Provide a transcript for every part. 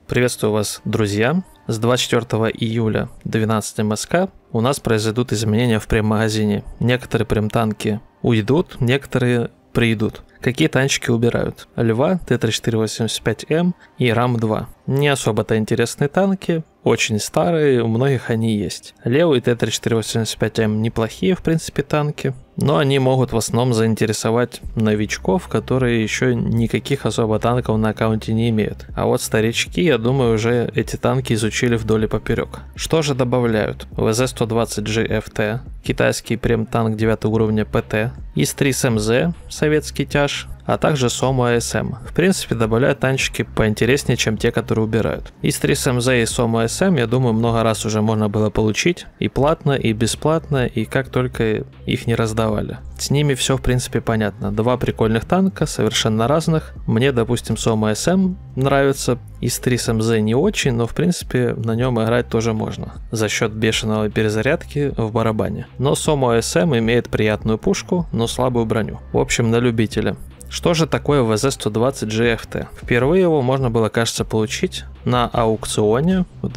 Приветствую вас, друзья! С 24 июля 12 МСК у нас произойдут изменения в прем-магазине. Некоторые прем-танки уйдут, некоторые придут. Какие танчики убирают? Льва, Т-3485М и Рам-2. Не особо-то интересные танки, очень старые, у многих они есть. Левый Т-3485М неплохие, в принципе, танки, но они могут в основном заинтересовать новичков, которые еще никаких особо танков на аккаунте не имеют. А вот старички, я думаю, уже эти танки изучили вдоль и поперек. Что же добавляют? ВЗ-120G FT, китайский прем-танк 9 уровня ПТ, ИС-3СМЗ, советский тяж, а также СОМУ АСМ. В принципе, добавляют танчики поинтереснее, чем те, которые убирают. ИС-3СМЗ и СОМУ АСМ, я думаю, много раз уже можно было получить. И платно, и бесплатно, и как только их не раздавали. С ними все, в принципе, понятно. Два прикольных танка, совершенно разных. Мне, допустим, СОМУ АСМ нравится. ИС-3СМЗ не очень, но, в принципе, на нем играть тоже можно. За счет бешеного перезарядки в барабане. Но СОМУ АСМ имеет приятную пушку, но слабую броню. В общем, на любителя. Что же такое ВЗ-120G FT? Впервые его можно было, кажется, получить на аукционе в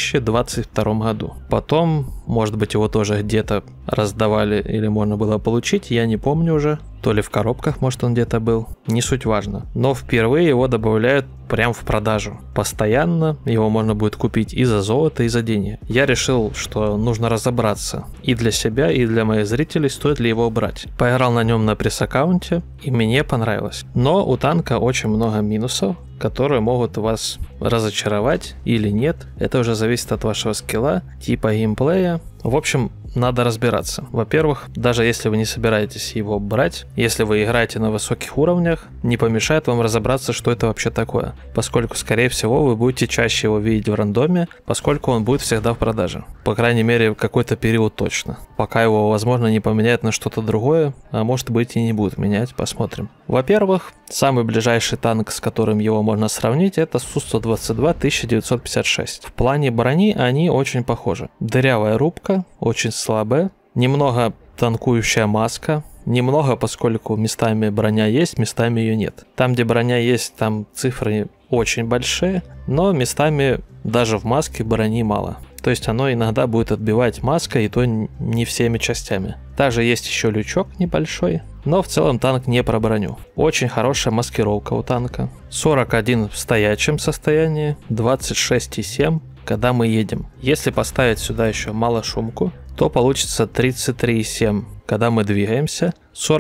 2022 году. Потом, может быть, его тоже где-то раздавали или можно было получить, я не помню уже. То ли в коробках, может, он где-то был, не суть важно. Но впервые его добавляют прям в продажу. Постоянно его можно будет купить и за золото, и за деньги. Я решил, что нужно разобраться и для себя, и для моих зрителей, стоит ли его брать. Поиграл на нем на пресс-аккаунте, и мне понравилось. Но у танка очень много минусов, которые могут вас разочаровать или нет. Это уже зависит от вашего скилла, типа геймплея. В общем, надо разбираться. Во-первых, даже если вы не собираетесь его брать, если вы играете на высоких уровнях, не помешает вам разобраться, что это вообще такое. Поскольку, скорее всего, вы будете чаще его видеть в рандоме, поскольку он будет всегда в продаже. По крайней мере, в какой-то период точно. Пока его, возможно, не поменяют на что-то другое, а может быть и не будут менять, посмотрим. Во-первых, самый ближайший танк, с которым его можно сравнить, это Су-122 1956. В плане брони они очень похожи. Дырявая рубка, очень слабая, немного танкующая маска, немного, поскольку местами броня есть, местами ее нет. Там, где броня есть, там цифры очень большие, но местами даже в маске брони мало. То есть оно иногда будет отбивать маской, и то не всеми частями. Также есть еще лючок небольшой, но в целом танк не про броню. Очень хорошая маскировка у танка. 41 в стоячем состоянии, 26,7 когда мы едем. Если поставить сюда еще малошумку, то получится 33,7 когда мы двигаемся,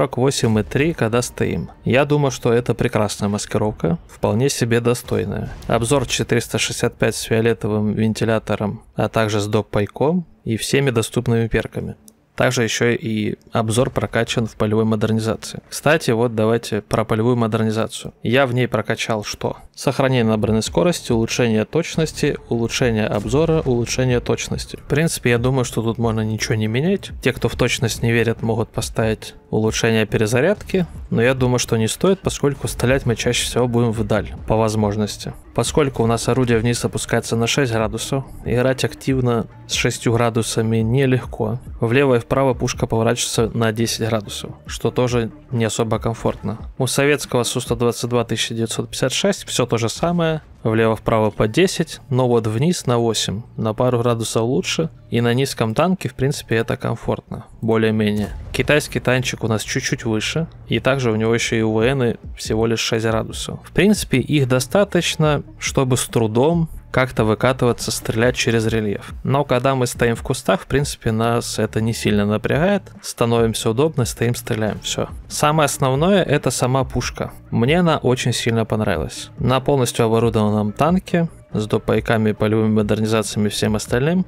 48,3 когда стоим. Я думаю, что это прекрасная маскировка, вполне себе достойная. Обзор 465 с фиолетовым вентилятором, а также с доп-пайком и всеми доступными перками. Также еще и обзор прокачан в полевой модернизации. Кстати, вот давайте про полевую модернизацию. Я в ней прокачал что? Сохранение набранной скорости, улучшение точности, улучшение обзора, улучшение точности. В принципе, я думаю, что тут можно ничего не менять. Те, кто в точность не верят, могут поставить улучшение перезарядки, но я думаю, что не стоит, поскольку стрелять мы чаще всего будем вдаль, по возможности. Поскольку у нас орудие вниз опускается на 6 градусов, играть активно с 6 градусами нелегко. Влево и вправо пушка поворачивается на 10 градусов, что тоже не особо комфортно. У советского Су-122 1956 все то же самое. Влево-вправо по 10, но вот вниз на 8, на пару градусов лучше, и на низком танке, в принципе, это комфортно, более-менее. Китайский танчик у нас чуть-чуть выше, и также у него еще и УВН всего лишь 6 градусов. В принципе, их достаточно, чтобы с трудом как-то выкатываться, стрелять через рельеф. Но когда мы стоим в кустах, в принципе, нас это не сильно напрягает. Становимся удобно, стоим, стреляем, все. Самое основное — это сама пушка. Мне она очень сильно понравилась. На полностью оборудованном танке, с допайками, полевыми модернизациями и всем остальным,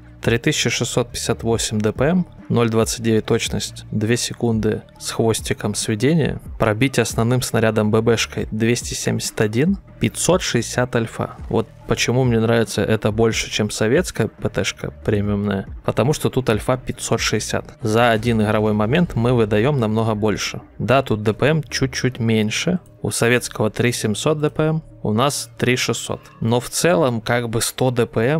3658 ДПМ, 0.29 точность, 2 секунды с хвостиком сведения, пробить основным снарядом ББшкой 271, 560 альфа. Вот почему мне нравится это больше, чем советская ПТшка премиумная, потому что тут альфа 560. За один игровой момент мы выдаем намного больше. Да, тут ДПМ чуть-чуть меньше, у советского 3700 ДПМ, у нас 3600. Но в целом как бы 100 ДПМ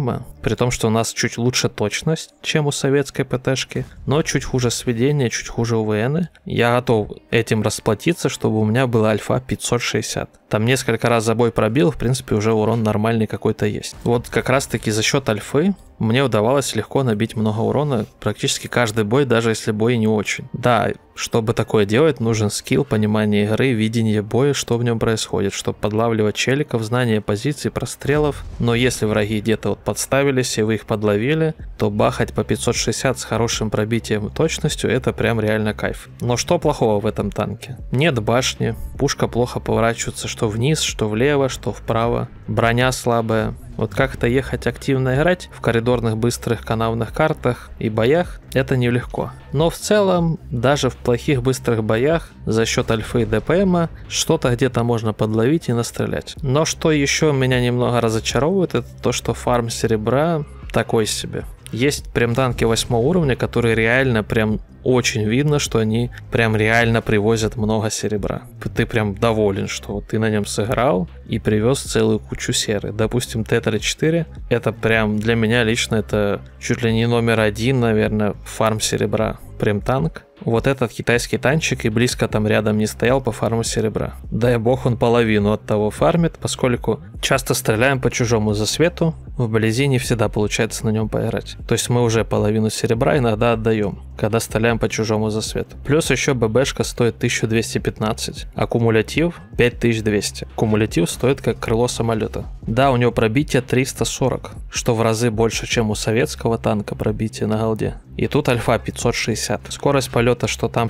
при том, что у нас чуть лучше точность, чем у советской ПТшки, но чуть хуже сведение, чуть хуже УВН. Я готов этим расплатиться, чтобы у меня была альфа 560. Там несколько раз забой пробил, в принципе, уже урон нормальный какой-то есть. Вот как раз-таки за счет альфы мне удавалось легко набить много урона практически каждый бой, даже если бой не очень. Да, чтобы такое делать, нужен скилл, понимание игры, видение боя, что в нем происходит, чтобы подлавливать челиков, знание позиций, прострелов. Но если враги где-то вот подставились и вы их подловили, то бахать по 560 с хорошим пробитием и точностью — это прям реально кайф. Но что плохого в этом танке? Нет башни, пушка плохо поворачивается что вниз, что влево, что вправо, броня слабая. Вот как-то ехать активно играть в коридорных быстрых канавных картах и боях — это нелегко. Но в целом, даже в плохих быстрых боях за счет альфы и ДПМа что-то где-то можно подловить и настрелять. Но что еще меня немного разочаровывает, это то, что фарм серебра такой себе. Есть прям танки 8 уровня, которые реально прям очень видно, что они прям реально привозят много серебра. Ты прям доволен, что вот ты на нем сыграл и привез целую кучу серы. Допустим, Т-34, это прям для меня лично это чуть ли не номер один, наверное, фарм серебра. Прям танк. Вот этот китайский танчик и близко там рядом не стоял по фарму серебра. Дай бог он половину от того фармит, поскольку часто стреляем по чужому засвету, вблизи не всегда получается на нем поиграть. То есть мы уже половину серебра иногда отдаем, когда стреляем по чужому засвету. Плюс еще ББшка стоит 1215, а кумулятив 5200. Кумулятив стоит как крыло самолета. Да, у него пробитие 340, что в разы больше, чем у советского танка пробитие на голде. И тут альфа 560. Скорость полета что там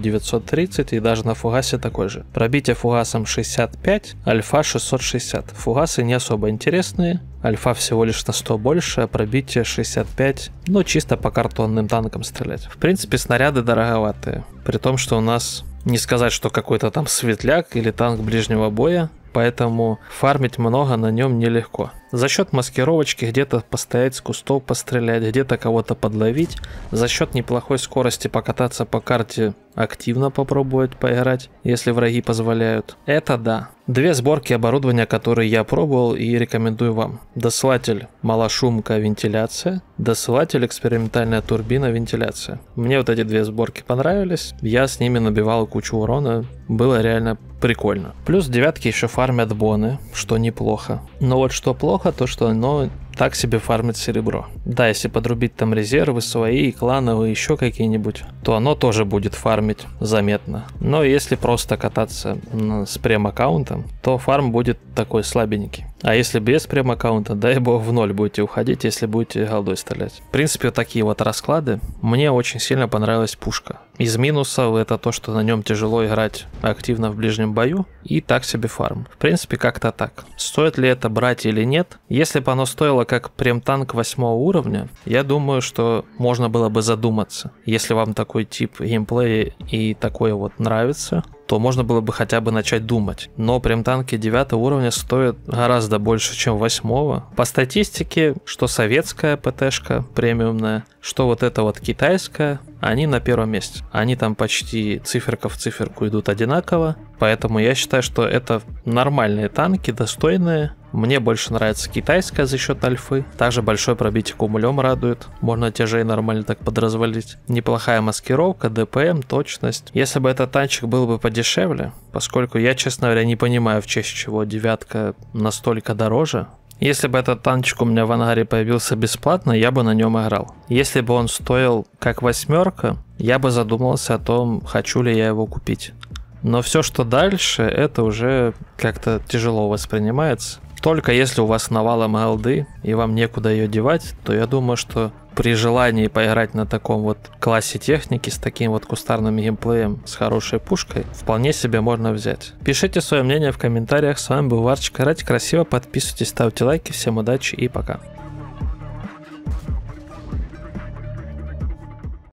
930, и даже на фугасе такой же. Пробитие фугасом 65, альфа 660. Фугасы не особо интересные. Альфа всего лишь на 100 больше, а пробитие 65, ну чисто по картонным танкам стрелять. В принципе, снаряды дороговатые. При том, что у нас не сказать, что какой-то там светляк или танк ближнего боя, поэтому фармить много на нем нелегко. За счет маскировочки где-то постоять с кустов, пострелять, где-то кого-то подловить, за счет неплохой скорости покататься по карте, активно попробовать поиграть, если враги позволяют. Это да. Две сборки оборудования, которые я пробовал и рекомендую вам. Досылатель малошумка вентиляция, досылатель экспериментальная турбина вентиляция. Мне вот эти две сборки понравились, я с ними набивал кучу урона, было реально прикольно. Плюс девятки еще фармят боны, что неплохо. Но вот что плохо, то что оно так себе фармит серебро. Да, если подрубить там резервы свои, клановые, еще какие-нибудь, то оно тоже будет фармить заметно. Но если просто кататься с прем-аккаунтом, то фарм будет такой слабенький. А если без прем-аккаунта, дай бог в ноль будете уходить, если будете голдой стрелять. В принципе, вот такие вот расклады. Мне очень сильно понравилась пушка. Из минусов это то, что на нем тяжело играть активно в ближнем бою, и так себе фарм. В принципе, как-то так. Стоит ли это брать или нет? Если бы оно стоило как прем-танк 8 уровня, я думаю, что можно было бы задуматься. Если вам такой тип геймплея и такое вот нравится, то можно было бы хотя бы начать думать. Но прем-танки 9 уровня стоят гораздо больше, чем 8. По статистике, что советская ПТшка премиумная, что вот эта вот китайская, они на первом месте. Они там почти циферка в циферку идут одинаково, поэтому я считаю, что это нормальные танки, достойные. Мне больше нравится китайская за счет альфы. Также большое пробитие кумулем радует. Можно тяжей нормально так подразвалить. Неплохая маскировка, ДПМ, точность. Если бы этот танчик был бы подешевле, поскольку я, честно говоря, не понимаю, в честь чего девятка настолько дороже. Если бы этот танчик у меня в ангаре появился бесплатно, я бы на нем играл. Если бы он стоил как 8, я бы задумался о том, хочу ли я его купить. Но все, что дальше, это уже как-то тяжело воспринимается. Только если у вас навалом голды и вам некуда ее девать, то я думаю, что при желании поиграть на таком вот классе техники, с таким вот кустарным геймплеем, с хорошей пушкой, вполне себе можно взять. Пишите свое мнение в комментариях. С вами был Варчик. Играйте красиво, подписывайтесь, ставьте лайки. Всем удачи и пока.